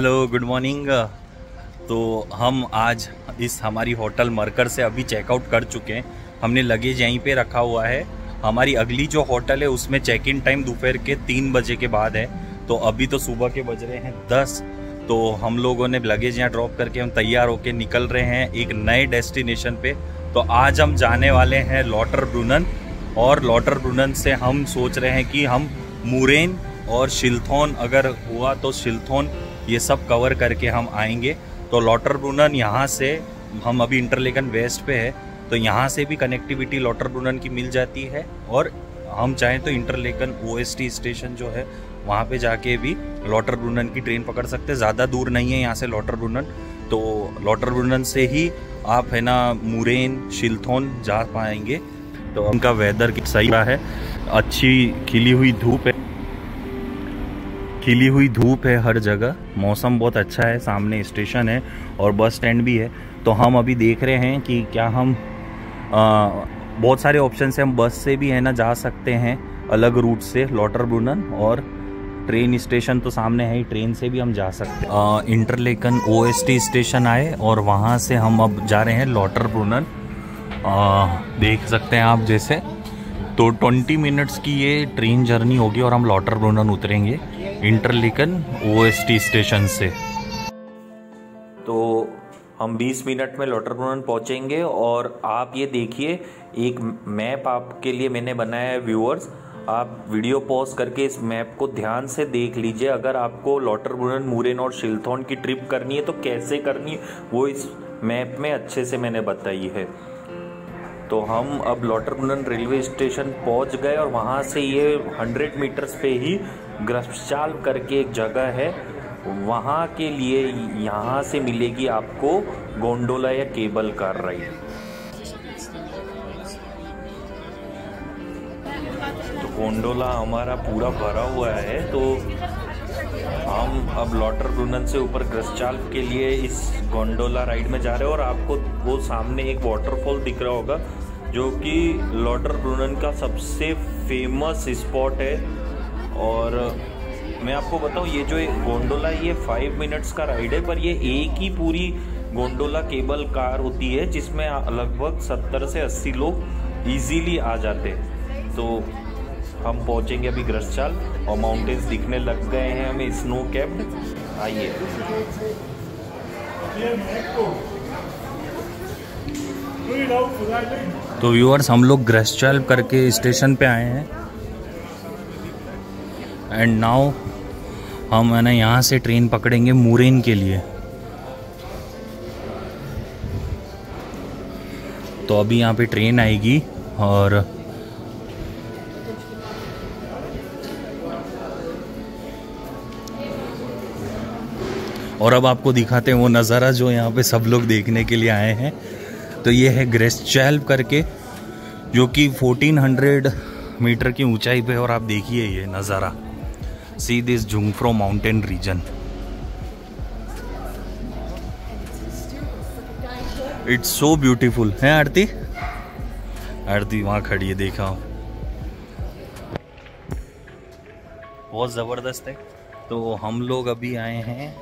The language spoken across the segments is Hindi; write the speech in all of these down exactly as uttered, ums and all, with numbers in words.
Hello, good morning. तो हम आज इस हमारी होटल मरकर से अभी चेकआउट कर चुके हैं। हमने लगेज यहीं पे रखा हुआ है। हमारी अगली जो होटल है उसमें चेक इन टाइम दोपहर के तीन बजे के बाद है। तो अभी तो सुबह के बज रहे हैं दस। तो हम लोगों ने लगेज यहाँ ड्रॉप करके हम तैयार होके निकल रहे हैं एक नए डेस्टिनेशन पे। तो आज हम जाने वाले हैं लॉटरब्रुनन, और लॉटरब्रुनन से हम सोच रहे हैं कि हम मुरेन और शिल्थोन, अगर हुआ तो शिल्थोन, ये सब कवर करके हम आएंगे। तो लॉटरब्रुनन यहाँ से हम अभी इंटरलेकन वेस्ट पे है, तो यहाँ से भी कनेक्टिविटी लॉटरब्रुनन की मिल जाती है। और हम चाहें तो इंटरलेकन ओएसटी स्टेशन जो है वहाँ पे जाके भी लॉटरब्रुनन की ट्रेन पकड़ सकते हैं। ज़्यादा दूर नहीं है यहाँ से लॉटरब्रुनन। तो लॉटरब्रुनन से ही आप है ना मुरेन, शिल्थोन जा पाएंगे। तो उनका वेदर सही रहा है, अच्छी खिली हुई धूप है, खिली हुई धूप है हर जगह। मौसम बहुत अच्छा है, सामने स्टेशन है और बस स्टैंड भी है। तो हम अभी देख रहे हैं कि क्या हम आ, बहुत सारे ऑप्शन से हम बस से भी है ना जा सकते हैं अलग रूट से लॉटरब्रुनन, और ट्रेन स्टेशन तो सामने है ही, ट्रेन से भी हम जा सकते हैं। इंटरलेकन ओएसटी स्टेशन आए और वहाँ से हम अब जा रहे हैं लॉटरब्रुनन। देख सकते हैं आप जैसे, तो बीस मिनट्स की ये ट्रेन जर्नी होगी और हम लॉटरब्रुनन उतरेंगे इंटरलेकन ओएसटी स्टेशन से। तो हम बीस मिनट में लॉटरब्रुनन पहुंचेंगे। और आप ये देखिए, एक मैप आपके लिए मैंने बनाया है व्यूअर्स। आप वीडियो पॉज करके इस मैप को ध्यान से देख लीजिए। अगर आपको लॉटरब्रुनन, मुरेन और शिल्थोन की ट्रिप करनी है तो कैसे करनी है वो इस मैप में अच्छे से मैंने बताई है। तो हम अब लॉटरब्रुनन रेलवे स्टेशन पहुंच गए और वहाँ से ये सौ मीटर्स पे ही ग्रस्चाल करके एक जगह है, वहाँ के लिए यहाँ से मिलेगी आपको गोंडोला या केबल कार राइड। तो गोंडोला हमारा पूरा भरा हुआ है। तो हम अब लॉटरब्रुनन से ऊपर ग्रस्चाल के लिए इस गोंडोला राइड में जा रहे हैं। और आपको वो सामने एक वाटरफॉल दिख रहा होगा जो कि लॉटरब्रुनन का सबसे फेमस स्पॉट है। और मैं आपको बताऊं, ये जो गोंडोला ये फाइव मिनट्स का राइड है, पर ये एक ही पूरी गोंडोला केबल कार होती है जिसमें लगभग सत्तर से अस्सी लोग इजीली आ जाते हैं। तो हम पहुंचेंगे अभी ग्रस्चाल और माउंटेन्स दिखने लग गए हैं हमें स्नो कैप्ड। आइए। तो व्यूअर्स, हम लोग ग्रस्चाल करके स्टेशन पे आए हैं एंड नाउ हम है ना यहाँ से ट्रेन पकड़ेंगे मुरेन के लिए। तो अभी यहाँ पे ट्रेन आएगी और और अब आपको दिखाते हैं वो नज़ारा जो यहाँ पे सब लोग देखने के लिए आए हैं। तो ये है ग्रस्चाल करके, जो कि चौदह सौ मीटर की ऊंचाई पे। और आप देखिए ये नज़ारा, see this Jungfrau mountain region, it's so beautiful है। आरती आरती वहाँ खड़ी है, देखा बहुत ज़बरदस्त है। तो हम लोग अभी आए हैं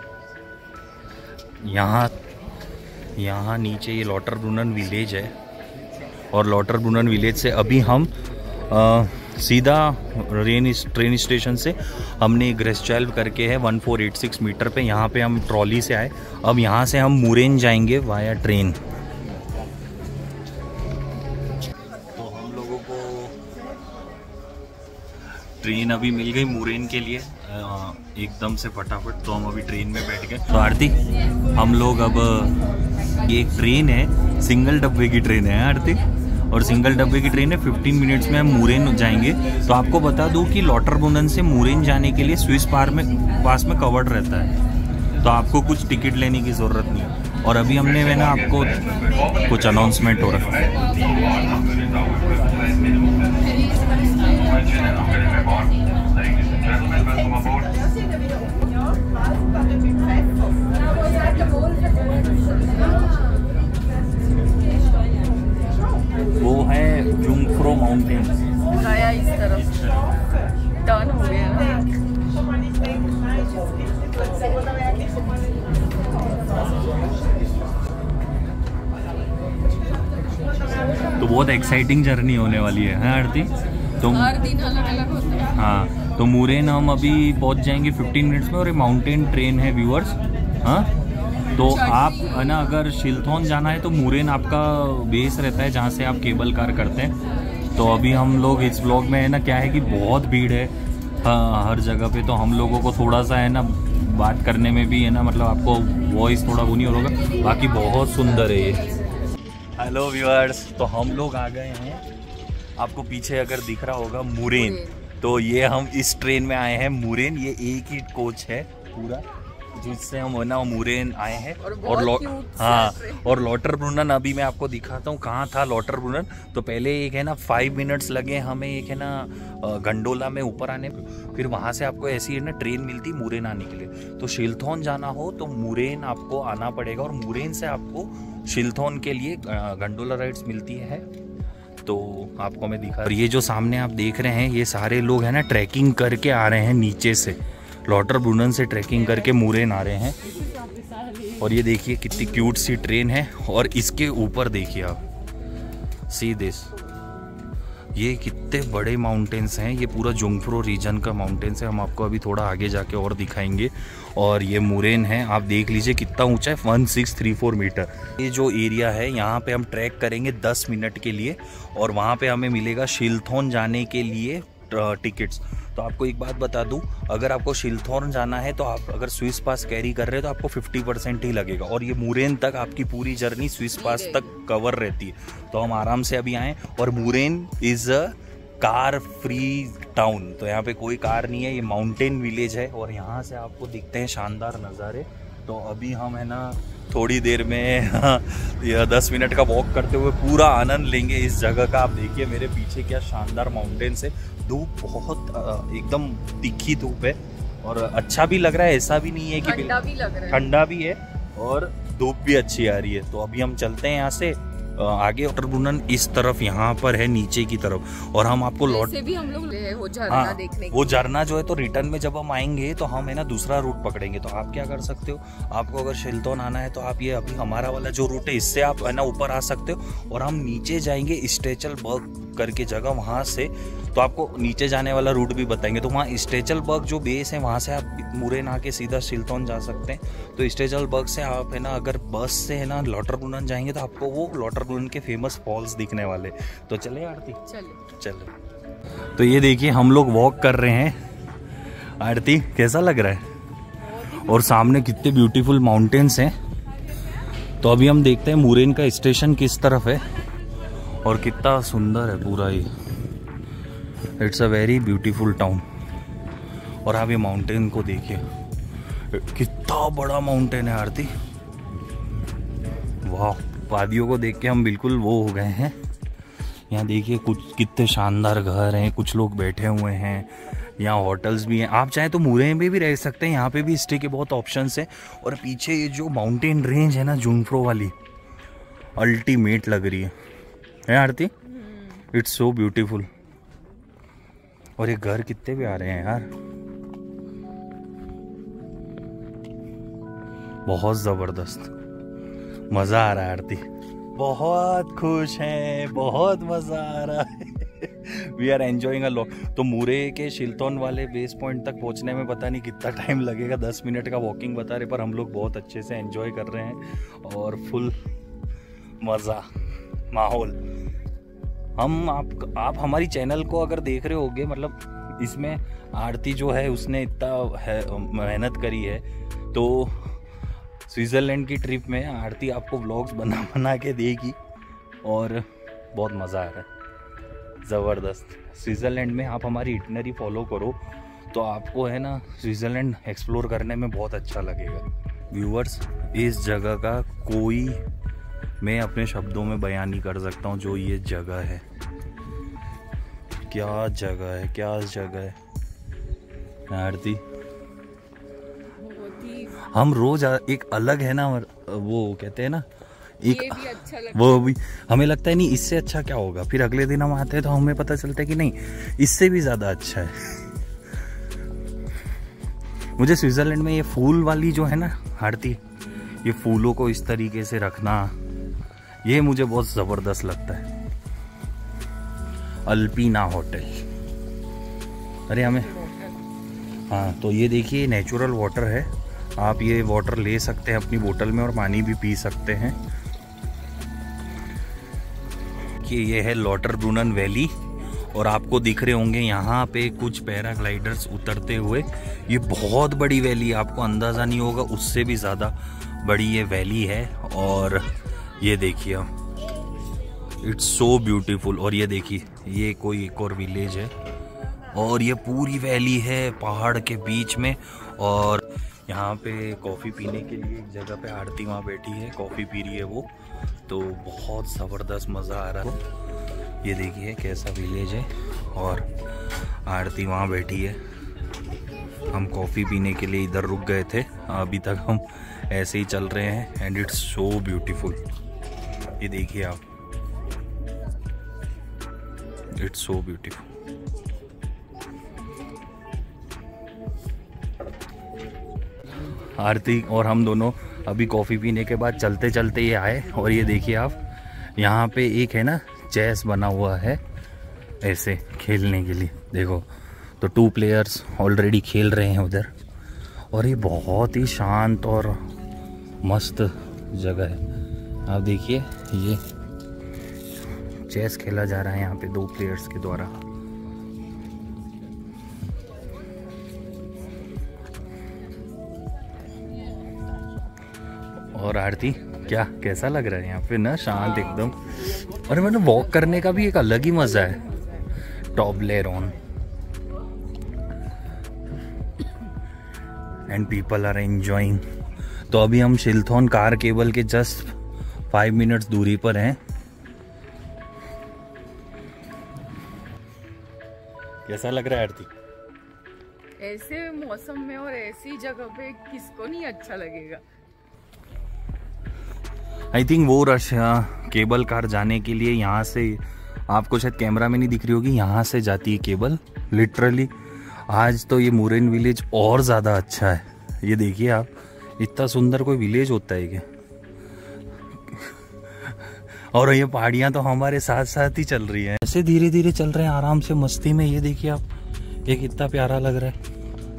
यहाँ यहाँ नीचे, ये लॉटरब्रुनन विलेज है। और लॉटरब्रुनन विलेज से अभी हम आ, सीधा रेन ट्रेन स्टेशन से हमने ग्रस्चाल करके है चौदह सौ छियासी मीटर पे, यहाँ पे हम ट्रॉली से आए। अब यहाँ से हम मुरेन जाएंगे वाया ट्रेन। तो हम लोगों को ट्रेन अभी मिल गई मुरेन के लिए एकदम से फटाफट। तो हम अभी ट्रेन में बैठ गए। तो आरती, हम लोग अब, ये एक ट्रेन है, सिंगल डब्बे की ट्रेन है आरती, और सिंगल डब्बे की ट्रेन है। पंद्रह मिनट्स में हम मुरेन जाएंगे। तो आपको बता दूं कि लॉटरब्रुनन से मुरेन जाने के लिए स्विस पार में पास में कवर्ड रहता है, तो आपको कुछ टिकट लेने की ज़रूरत नहीं है। और अभी हमने है ना आपको कुछ अनाउंसमेंट हो रहा है। वो है जुंगफ्रो माउंटेन, दिखाया इस तरफ टर्न हो गया। तो बहुत एक्साइटिंग जर्नी होने वाली है, है आरती? तो हर दिन अलग अलग होता है। हाँ, तो मुरेन हम अभी पहुंच जाएंगे फिफ्टीन मिनट्स में और ये माउंटेन ट्रेन है व्यूअर्स। हाँ, तो आप है ना अगर शिलथोन जाना है तो मुरेन आपका बेस रहता है जहाँ से आप केबल कार करते हैं। तो अभी हम लोग इस ब्लॉग में है ना क्या है कि बहुत भीड़ है हाँ, हर जगह पे, तो हम लोगों को थोड़ा सा है ना बात करने में भी है ना मतलब आपको वॉइस थोड़ा वो नहीं होगा, बाकी बहुत सुंदर है ये। हेलो व्यूअर्स, तो हम लोग आ गए हैं, आपको पीछे अगर दिख रहा होगा मुरेन, तो ये हम इस ट्रेन में आए हैं मुरेन। ये एक ही कोच है पूरा जिससे हम ना मुरेन आए हैं। और, और लॉ हाँ और लॉटरब्रुनन अभी मैं आपको दिखाता हूँ कहाँ था लॉटरब्रुनन। तो पहले एक है ना फाइव मिनट्स लगे हमें एक है ना गंडोला में ऊपर आने, फिर वहाँ से आपको ऐसी है ना ट्रेन मिलती मुरेन आने के लिए। तो शिलथोन जाना हो तो मुरेन आपको आना पड़ेगा और मुरेन से आपको शिलथोन के लिए गंडोला राइड्स मिलती है। तो आपको मैं दिखा, और ये जो सामने आप देख रहे हैं ये सारे लोग हैं ना ट्रैकिंग करके आ रहे हैं नीचे से, लॉटरब्रुनन से ट्रैकिंग करके मुरेन आ रहे हैं। और ये देखिए कितनी क्यूट सी ट्रेन है और इसके ऊपर देखिए आप, सी दिस, ये कितने बड़े माउंटेन्स हैं। ये पूरा जोंगफ्रो रीजन का माउंटेन्स है, हम आपको अभी थोड़ा आगे जाके और दिखाएंगे। और ये मुरेन है, आप देख लीजिए कितना ऊंचा है, one six three four metre. ये जो एरिया है यहाँ पे हम ट्रैक करेंगे दस मिनट के लिए और वहाँ पे हमें मिलेगा शिलथोन जाने के लिए टिकट्स। तो आपको एक बात बता दूं, अगर आपको शिलथोन जाना है तो आप अगर स्विस पास कैरी कर रहे हो तो आपको फिफ्टी परसेंट ही लगेगा और ये मुरेन तक आपकी पूरी जर्नी स्विस पास तक कवर रहती है। तो हम आराम से अभी आए और Murren is a car free town, तो यहाँ पे कोई कार नहीं है, ये माउंटेन विलेज है और यहाँ से आपको दिखते हैं शानदार नज़ारे। तो अभी हम है ना थोड़ी देर में यह दस मिनट का वॉक करते हुए पूरा आनंद लेंगे इस जगह का। आप देखिए मेरे पीछे क्या शानदार माउंटेन्स है, धूप बहुत एकदम तीखी धूप है और अच्छा भी लग रहा है, ऐसा भी नहीं है कि ठंडा भी लग रहा है, ठंडा भी है और धूप भी अच्छी आ रही है। तो अभी हम चलते हैं यहाँ से आगे। लॉटरब्रुनन इस तरफ यहाँ पर है नीचे की तरफ और हम आपको लौट भी हम लोग वो झरना हाँ, देखने वो झरना जो है तो रिटर्न में जब हम आएंगे तो हम है ना दूसरा रूट पकड़ेंगे। तो आप क्या कर सकते हो, आपको अगर शिलथोन आना है तो आप ये अभी हमारा वाला जो रूट है इससे आप है ना ऊपर आ सकते हो और हम नीचे जाएंगे स्टेचलबर्ग करके जगह, वहाँ से तो आपको नीचे जाने वाला रूट भी बताएंगे। तो वहाँ स्टेचलबर्ग जो बेस है वहाँ से आप मुरेन आके सीधा शिलथोन जा सकते हैं। तो स्टेचलबर्ग से आप है ना अगर बस से है ना लॉटरब्रुनन जाएंगे तो आपको वो लॉटरब्रुनन के फेमस फॉल्स दिखने वाले। तो चले आरती, चले चले। तो ये देखिए हम लोग वॉक कर रहे हैं, आरती कैसा लग रहा है और सामने कितने ब्यूटीफुल माउंटेन्स हैं। तो अभी हम देखते हैं मुरेन का स्टेशन किस तरफ है और कितना सुंदर है पूरा ये, it's a very beautiful town. और आप ये माउंटेन को देखिए, कितना बड़ा माउंटेन है आरती, वाह। वादियों को देख के हम बिल्कुल वो हो गए हैं। यहाँ देखिए कुछ कितने शानदार घर हैं, कुछ लोग बैठे हुए हैं, यहाँ होटल्स भी हैं। आप चाहें तो मुरेन में भी रह सकते हैं, यहाँ पे भी स्टे के बहुत ऑप्शंस हैं। और पीछे ये जो माउंटेन रेंज है ना जोंगफ्रो वाली, अल्टीमेट लग रही है है आरती, इट्स सो ब्यूटीफुल। और ये घर कितने भी आ रहे हैं यार, बहुत जबरदस्त, मजा आ रहा है आरती, बहुत खुश हैं, बहुत मजा आ रहा है। We are enjoying a lot. तो मुरे के शिलथोन वाले बेस पॉइंट तक पहुंचने में पता नहीं कितना टाइम लगेगा, दस मिनट का वॉकिंग बता रहे, पर हम लोग बहुत अच्छे से एंजॉय कर रहे हैं और फुल मज़ा माहौल। हम आप आप हमारी चैनल को अगर देख रहे होगे, मतलब इसमें आरती जो है उसने इतना मेहनत करी है, तो स्विट्ज़रलैंड की ट्रिप में आरती आपको व्लॉग्स बना बना के देगी और बहुत मज़ा आ रहा है, ज़बरदस्त। स्विट्ज़रलैंड में आप हमारी इटिनरी फॉलो करो तो आपको है ना स्विट्ज़रलैंड एक्सप्लोर करने में बहुत अच्छा लगेगा। व्यूअर्स, इस जगह का कोई मैं अपने शब्दों में बयान नहीं कर सकता हूँ जो ये जगह है। क्या जगह है, क्या जगह है आरती। हम रोज एक अलग है ना, वो कहते हैं ना एक, ये भी अच्छा लगता वो भी हमें लगता है नहीं इससे अच्छा क्या होगा, फिर अगले दिन हम आते हैं तो हमें पता चलता है कि नहीं इससे भी ज़्यादा अच्छा है। मुझे स्विट्ज़रलैंड में ये फूल वाली जो है ना आरती, ये फूलों को इस तरीके से रखना, ये मुझे बहुत ज़बरदस्त लगता है। Alpina hotel. अरे हमें, हाँ तो ये देखिए नेचुरल वाटर है, आप ये वाटर ले सकते हैं अपनी बोतल में और पानी भी पी सकते हैं। कि ये है लॉटरब्रूनन वैली और आपको दिख रहे होंगे यहाँ पे कुछ पैराग्लाइडर्स उतरते हुए। ये बहुत बड़ी वैली है, आपको अंदाज़ा नहीं होगा, उससे भी ज़्यादा बड़ी ये वैली है। और ये देखिए इट्स सो ब्यूटीफुल। और ये देखिए ये कोई एक और विलेज है और ये पूरी वैली है पहाड़ के बीच में। और यहाँ पे कॉफ़ी पीने के लिए एक जगह पे आरती वहाँ बैठी है, कॉफ़ी पी रही है वो, तो बहुत ज़बरदस्त मज़ा आ रहा है। ये देखिए कैसा विलेज है और आरती वहाँ बैठी है। हम कॉफ़ी पीने के लिए इधर रुक गए थे, अभी तक हम ऐसे ही चल रहे हैं एंड इट्स सो ब्यूटीफुल। ये देखिए आप, इट्स सो ब्यूटीफुल। आरती और हम दोनों अभी कॉफ़ी पीने के बाद चलते चलते ये आए और ये देखिए आप, यहाँ पे एक है ना चेस बना हुआ है ऐसे खेलने के लिए, देखो तो टू प्लेयर्स ऑलरेडी खेल रहे हैं उधर। और ये बहुत ही शांत और मस्त जगह है। आप देखिए ये चेस खेला जा रहा है यहाँ पे दो प्लेयर्स के द्वारा। और आरती क्या कैसा लग रहा है यहाँ पे ना, शांत एकदम। और मैंने वॉक करने का भी एक अलग ही मजा है। Toblerone and people are enjoying. तो अभी हम शिल्थोन कार केबल के जस्ट फाइव मिनट्स दूरी पर हैं। कैसा लग रहा है आरती? ऐसे मौसम में और ऐसी जगह पे किसको नहीं अच्छा लगेगा। आई थिंक वो रश केबल कार जाने के लिए यहाँ से, आपको शायद कैमरा में नहीं दिख रही होगी, यहाँ से जाती है केबल लिटरली। आज तो ये मुरेन विलेज और ज़्यादा अच्छा है। ये देखिए आप, इतना सुंदर कोई विलेज होता है क्या? और ये पहाड़ियाँ तो हमारे साथ साथ ही चल रही हैं, ऐसे धीरे धीरे चल रहे हैं आराम से मस्ती में। ये देखिए आप, ये कितना प्यारा लग रहा है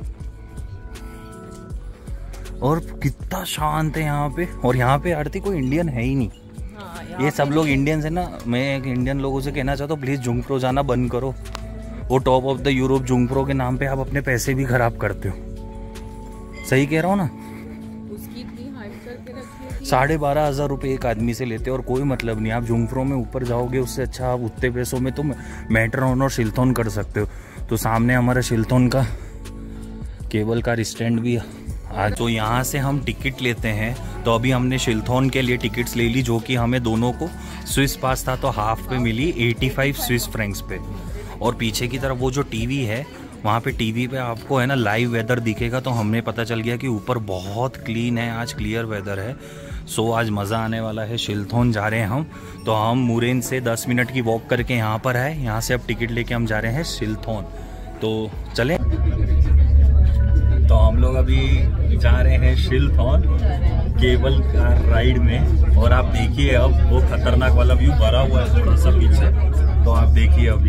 और कितना शांत है यहाँ पे। और यहाँ पे आरती कोई इंडियन है ही नहीं। हाँ, ये सब लोग इंडियंस है ना। मैं एक इंडियन लोगों से कहना चाहता हूँ प्लीज़ जुंगप्रो जाना बंद करो। वो top of the Europe Jungfrau के नाम पे आप अपने पैसे भी खराब करते हो। सही कह रहा हूँ ना? उसकी इतनी हाइप करके रखी है। साढ़े बारह हजार रुपये एक आदमी से लेते हो और कोई मतलब नहीं। आप जुंगप्रो में ऊपर जाओगे, उससे अच्छा आप उतने पैसों में तो मेट्रोन और शिल्थोन कर सकते हो। तो सामने हमारा शिल्थोन का केबल कार स्टैंड भी आज। तो यहाँ से हम टिकट लेते हैं। तो अभी हमने शिल्थोन के लिए टिकट्स ले ली, जो कि हमें दोनों को स्विस पास था तो हाफ पे मिली पचासी स्विस फ्रैंक्स पे। और पीछे की तरफ वो जो टीवी है, वहाँ पे टीवी पे आपको है ना लाइव वेदर दिखेगा। तो हमने पता चल गया कि ऊपर बहुत क्लीन है, आज क्लियर वेदर है। सो आज मज़ा आने वाला है। शिल्थोन जा रहे हैं हम। तो हम मुरेन से दस मिनट की वॉक करके यहाँ पर आए, यहाँ से अब टिकट लेके हम जा रहे हैं शिल्थोन। तो चलें। तो हम लोग अभी जा रहे हैं शिल्थोन केबल कार राइड में। और आप देखिए अब वो खतरनाक वाला व्यू भरा हुआ है थोड़ा सा पीछे, तो आप देखिए अभी।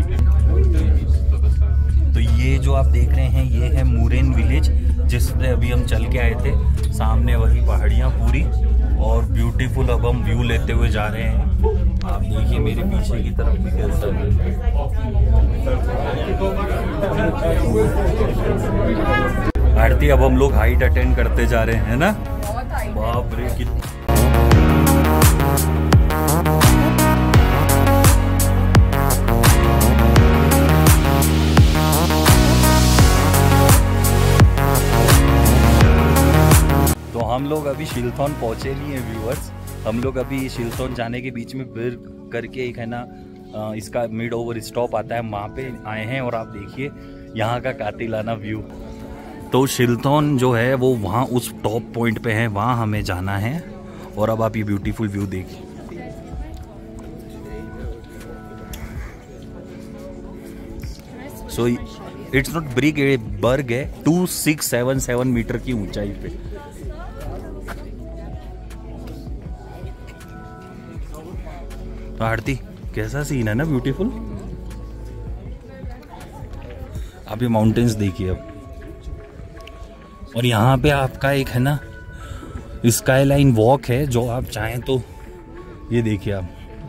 तो ये जो आप देख रहे हैं ये है मुरेन विलेज, जिससे अभी हम चल के आए थे। सामने वही पहाड़ियाँ पूरी और ब्यूटीफुल अब हम व्यू लेते हुए जा रहे हैं। आप देखिए मेरे पीछे की तरफ भी कैसा है। आरती अब हम लोग हाइट अटेंड करते जा रहे हैं ना। बाप रे कितना। तो हम लोग अभी शिल्थोन पहुंचे नहीं है व्यूअर्स। हम लोग अभी शिल्थोन जाने के बीच में फिर करके एक है ना इसका मिड ओवर स्टॉप आता है, वहाँ पे आए हैं। और आप देखिए यहाँ का कातिलाना व्यू। तो शिल्थोन जो है वो वहाँ उस टॉप पॉइंट पे है, वहाँ हमें जाना है। और अब आप ये ब्यूटीफुल व्यू देखिए। सो इट्स नॉट ब्रिग, ये बर्ग है two six seven seven metre की ऊंचाई पे। तो आरती कैसा सीन है ना, ब्यूटीफुल। आप ये माउंटेन्स देखिए अब। और यहाँ पे आपका एक है ना स्काईलाइन वॉक है, जो आप चाहें तो ये देखिए आप।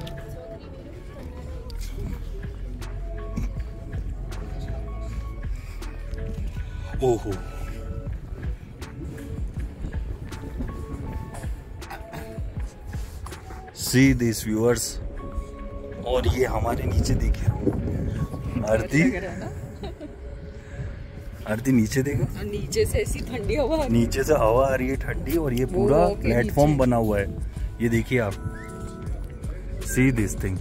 ओहो, सी दिस व्यूअर्स। और ये हमारे नीचे देखिए आरती, आरती नीचे देखो, नीचे से ऐसी ठंडी हवा, नीचे से हवा आ रही है ठंडी, और ये पूरा प्लेटफॉर्म बना हुआ है। ये देखिए आप, सी दिस थिंग।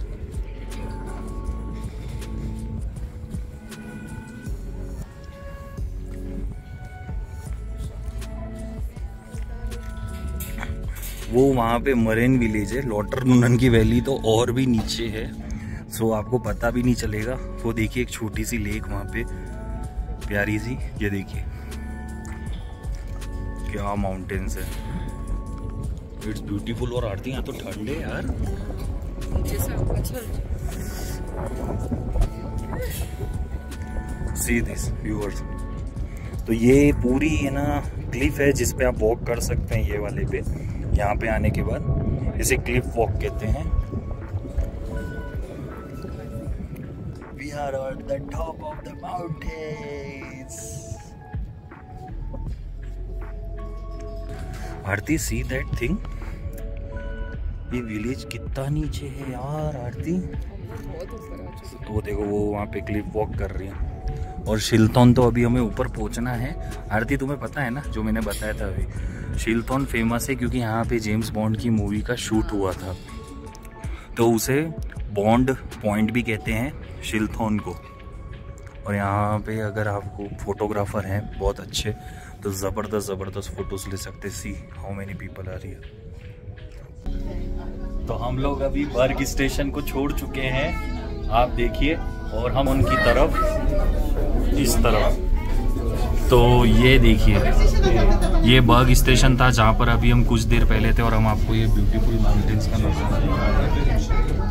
वो वहाँ पे मरीन विलेज है, लॉटरनूनन की वैली तो और भी नीचे है, सो आपको पता भी नहीं चलेगा। वो देखिए एक छोटी सी लेक वहाँ पे प्यारी सी, ये देखिए क्या माउंटेन्स है, इट्स ब्यूटीफुल। और आरती यहाँ तो ठंड है यार। See this viewers. तो ये पूरी है ना क्लिफ है जिसपे आप वॉक कर सकते हैं, ये वाले पे। यहाँ पे आने के बाद इसे क्लिफ वॉक कहते हैं। We are at the top of the mountains. Aarti, see that thing. ये विलेज कितना नीचे है यार आरती। बहुत ऊपर आ चुकी है। तो देखो वो वहाँ पे क्लिफ वॉक कर रही है। और शिल्थोन तो अभी हमें ऊपर पहुँचना है। आरती तुम्हें पता है ना, जो मैंने बताया था अभी, शिल्थोन फेमस है क्योंकि यहाँ पे जेम्स बॉन्ड की मूवी का शूट हुआ था, तो उसे बॉन्ड पॉइंट भी कहते हैं शिल्थोन को। और यहाँ पे अगर आपको फोटोग्राफर हैं बहुत अच्छे, तो ज़बरदस्त ज़बरदस्त फोटोज ले सकते। सी हाउ मेनी पीपल आ रही है। तो हम लोग अभी बर्ग स्टेशन को छोड़ चुके हैं, आप देखिए, और हम उनकी तरफ इस तरफ। तो ये देखिए, ये बर्ग स्टेशन था जहाँ पर अभी हम कुछ देर पहले थे, और हम आपको ये ब्यूटीफुल माउंटेन्स का नज़ारा दिखा रहे हैं।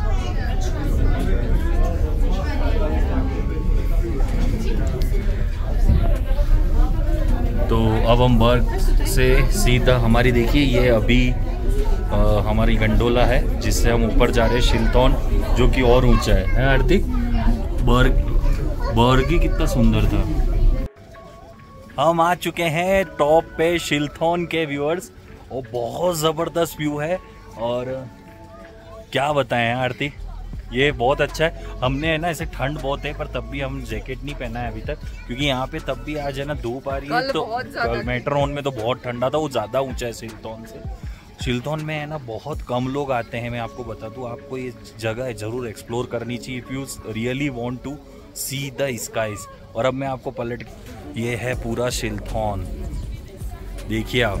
तो अब हम बर्ग से सीधा, हमारी देखिए ये अभी आ, हमारी गंडोला है जिससे हम ऊपर जा रहे हैं शिल्थोन, जो कि और ऊंचा है, है आरती? बर्ग बर्ग ही कितना सुंदर था। हम आ चुके हैं टॉप पे शिल्थोन के व्यूअर्स, और बहुत ज़बरदस्त व्यू है। और क्या बताएं आरती, ये बहुत अच्छा है। हमने है ना, ऐसे ठंड बहुत है पर तब भी हम जैकेट नहीं पहना है अभी तक, क्योंकि यहाँ पे तब भी आज है ना धूप आ रही है। तो कल मेट्रोन में तो बहुत ठंडा था, वो ज़्यादा ऊंचा है शिल्थोन से। शिल्थोन में है ना बहुत कम लोग आते हैं। मैं आपको बता दूँ, आपको ये जगह ज़रूर एक्सप्लोर करनी चाहिए if you really want to see the skies. और अब मैं आपको पलट, ये है पूरा शिल्थोन, देखिए आप।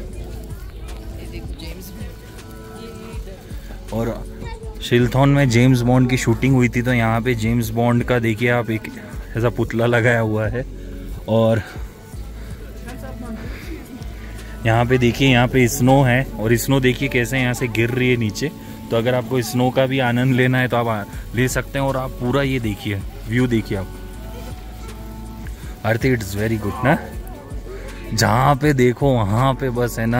और शिल्थोन में जेम्स बॉन्ड की शूटिंग हुई थी, तो यहाँ पे जेम्स बॉन्ड का देखिए आप एक ऐसा पुतला लगाया हुआ है। और यहाँ पे देखिए, यहाँ पे स्नो है, और स्नो देखिए कैसे यहाँ से गिर रही है नीचे। तो अगर आपको स्नो का भी आनंद लेना है तो आप ले सकते हैं। और आप पूरा ये देखिए, व्यू देखिए आप आरती, इट्स वेरी गुड ना। जहाँ पे देखो वहाँ पे बस है ना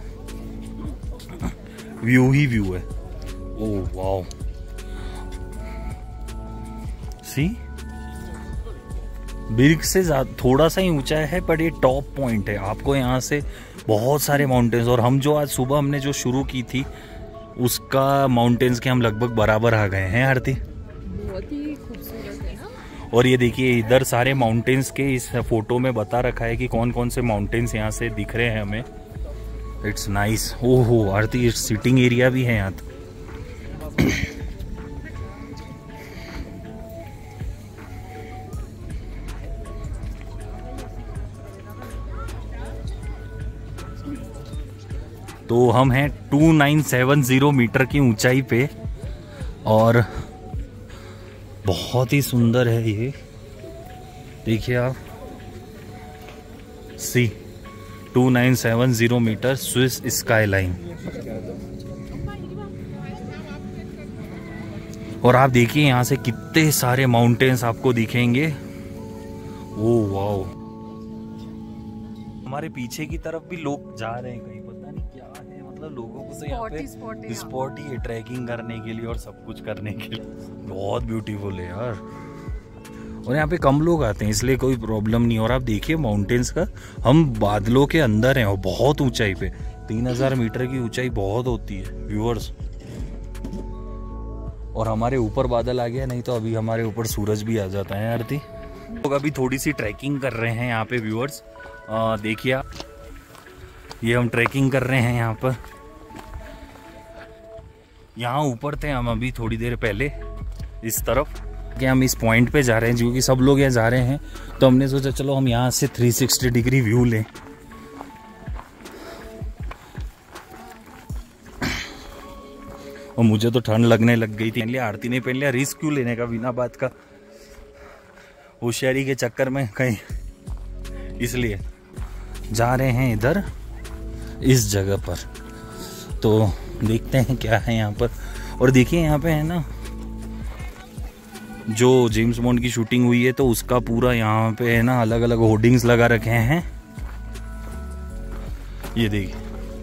व्यू ही व्यू है। ओह वाओ, सी बिर्ग से थोड़ा सा ही ऊंचा है, पर ये टॉप पॉइंट है। आपको यहाँ से बहुत सारे माउंटेन्स, और हम जो आज सुबह हमने जो शुरू की थी उसका माउंटेन्स के हम लगभग बराबर आ गए हैं आरती। बहुत ही खूबसूरत है ना। और ये देखिए इधर सारे माउंटेन्स के इस फोटो में बता रखा है कि कौन कौन से माउंटेन्स यहाँ से दिख रहे हैं हमें। It's nice. ओहो आरती, इट्स सिटिंग एरिया भी है यहाँ तो। तो हम हैं two nine seven zero metre की ऊंचाई पे, और बहुत ही सुंदर है ये, देखिए आप। See two nine seven zero metre Swiss skyline. और आप देखिए यहाँ से कितने सारे माउंटेन्स आपको दिखेंगे, ओह वाओ, हमारे पीछे की तरफ भी लोग जा रहे हैं कहीं, पता नहीं क्या है, मतलब लोगों को तो यहाँ पे स्पॉट ही है ट्रैकिंग करने के लिए और सब कुछ करने के लिए। बहुत ब्यूटीफुल है यार, और यहाँ पे कम लोग आते हैं इसलिए कोई प्रॉब्लम नहीं। और आप देखिए माउंटेन्स का, हम बादलों के अंदर हैं और बहुत ऊंचाई पे, तीन हजार मीटर की ऊंचाई बहुत होती है व्यूअर्स। और हमारे ऊपर बादल आ गया, नहीं तो अभी हमारे ऊपर सूरज भी आ जाता है आरती। लोग अभी थोड़ी सी ट्रैकिंग कर रहे हैं यहाँ पे व्यूअर्स, देखिए आप, ये हम ट्रैकिंग कर रहे हैं यहाँ पर। यहाँ ऊपर थे हम अभी थोड़ी देर पहले इस तरफ, कि हम इस पॉइंट पे जा रहे हैं क्योंकि सब लोग यहाँ जा रहे हैं, तो हमने सोचा चलो हम यहाँ से थ्री सिक्सटी डिग्री व्यू लें। और मुझे तो ठंड लगने लग गई थी, आरती ने पहन लिया, रिस्क क्यों लेने का बिना बात का, होशियारी के चक्कर में कहीं, इसलिए जा रहे हैं इधर इस जगह पर। तो देखते हैं क्या है यहाँ पर। और देखिए यहाँ पे है ना, जो जेम्स बॉन्ड की शूटिंग हुई है तो उसका पूरा यहाँ पे है ना अलग अलग होर्डिंग्स लगा रखे हैं, ये देखिए।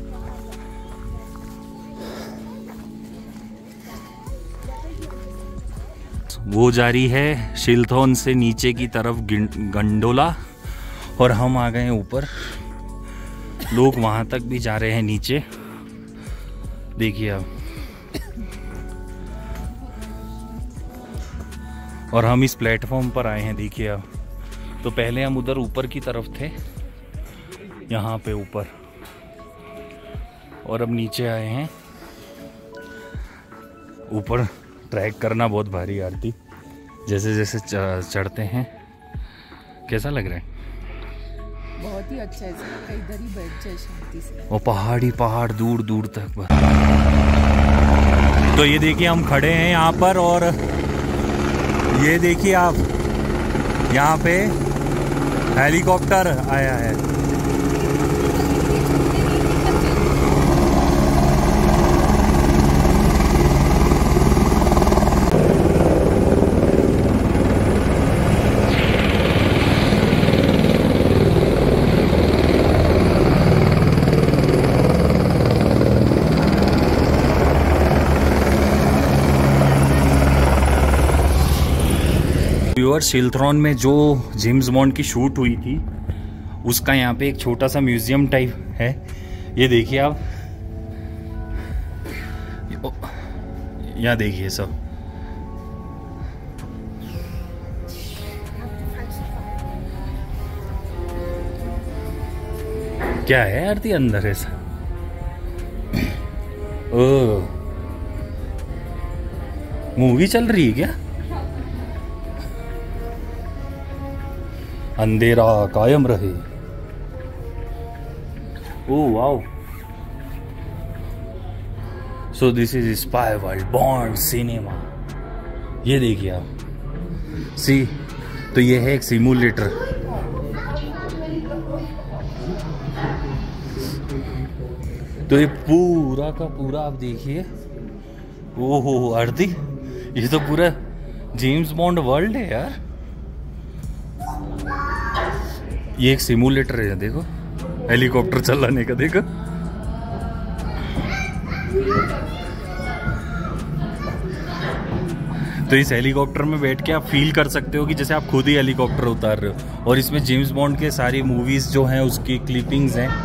वो जारी है शिल्थोन से नीचे की तरफ गंडोला, और हम आ गए ऊपर। लोग वहां तक भी जा रहे हैं नीचे, देखिए आप। और हम इस प्लेटफॉर्म पर आए हैं, देखिए आप। तो पहले हम उधर ऊपर की तरफ थे, यहाँ पे ऊपर, और अब नीचे आए हैं। ऊपर ट्रैक करना बहुत भारी आरती, जैसे जैसे चढ़ते हैं। कैसा लग रहा है? बहुत ही अच्छा है, इधर ही बैठ जाए शांति से। और पहाड़ी पहाड़ दूर दूर तक बस। तो ये देखिए हम खड़े हैं यहाँ पर, और ये देखिए आप, यहाँ पे हेलीकॉप्टर आया है। शिल्थ्रॉन में जो जेम्स बॉन्ड की शूट हुई थी उसका यहाँ पे एक छोटा सा म्यूजियम टाइप है, ये देखिए आप। यहाँ देखिए सब, क्या है आरती अंदर ऐसा? ओ, मूवी चल रही है क्या? अंधेरा कायम रहे। Oh wow, so this is spy world Bond cinema. ये देखिए आप, सी, तो ये है एक सिमुलेटर। तो ये पूरा का पूरा आप देखिए, ओहो आरती, ये तो पूरा जेम्स बॉन्ड वर्ल्ड है यार। ये एक सिमुलेटर है, देखो हेलीकॉप्टर चलाने का, देखो। तो इस हेलीकॉप्टर में बैठ के आप फील कर सकते हो कि जैसे आप खुद ही हेलीकॉप्टर उतार रहे हो। और इसमें जेम्स बॉन्ड के सारी मूवीज जो हैं उसकी क्लिपिंग्स हैं।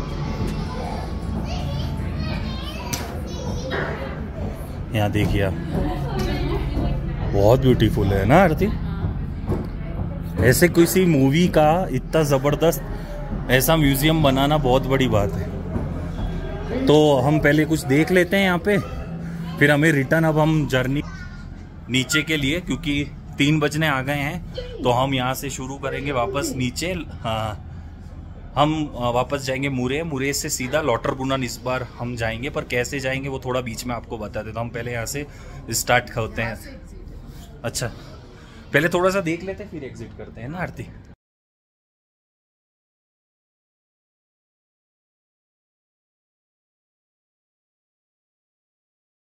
यहाँ देखिए आप, बहुत ब्यूटीफुल है ना आरती। ऐसे किसी मूवी का इतना ज़बरदस्त ऐसा म्यूज़ियम बनाना बहुत बड़ी बात है। तो हम पहले कुछ देख लेते हैं यहाँ पे, फिर हमें रिटर्न, अब हम जर्नी नीचे के लिए, क्योंकि तीन बजने आ गए हैं, तो हम यहाँ से शुरू करेंगे वापस नीचे। हाँ, हम वापस जाएंगे मुरे, मुरे से सीधा लॉटरबुनन इस बार हम जाएंगे, पर कैसे जाएंगे वो थोड़ा बीच में आपको बता देता हूँ। हम पहले यहाँ से स्टार्ट करते हैं। अच्छा, पहले थोड़ा सा देख लेते हैं फिर एग्जिट करते हैं ना आरती।